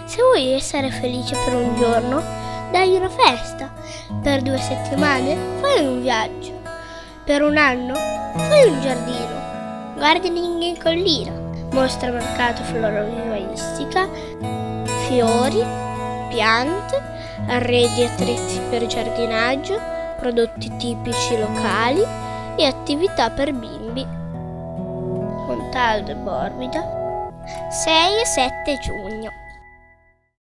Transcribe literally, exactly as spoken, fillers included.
Se vuoi essere felice per un giorno, dai una festa. Per due settimane fai un viaggio. Per un anno fai un giardino. Gardening in collina. Mostra mercato florovivaiistica, fiori, piante, arredi e attrezzi per giardinaggio, prodotti tipici locali e attività per bimbi. Montaldo e Bormida, sei e sette giugno.